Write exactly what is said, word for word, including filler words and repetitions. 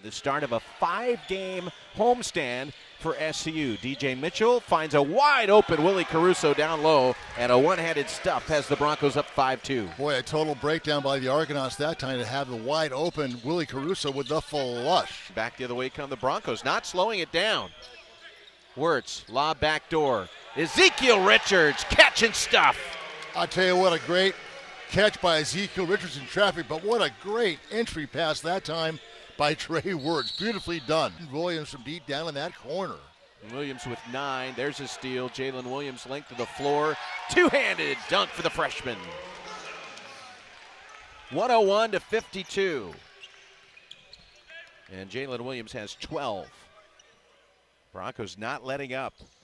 the start of a five-game homestand for S C U. D J Mitchell finds a wide-open Willie Caruso down low, and a one-handed stuff has the Broncos up five two. Boy, a total breakdown by the Argonauts that time to have the wide-open Willie Caruso with the flush. Back the other way come the Broncos, not slowing it down. Wirtz, lob back door. Ezekiel Richards catching stuff. I'll tell you what, a great catch by Ezekiel Richards in traffic, but what a great entry pass that time by Trey Wirtz. Beautifully done. Williams from deep down in that corner. Williams with nine. There's a steal. Jalen Williams length of the floor. Two-handed dunk for the freshman. one oh one to fifty-two. And Jalen Williams has twelve. Broncos not letting up.